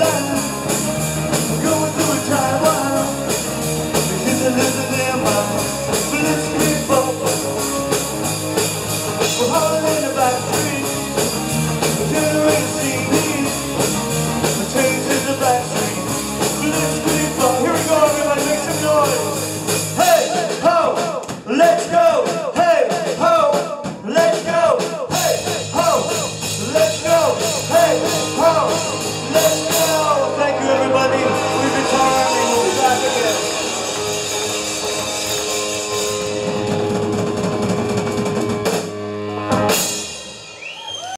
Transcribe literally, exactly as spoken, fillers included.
line. Going through a time while the kids are losing their minds. But let's keep on. We're hauling in the back street.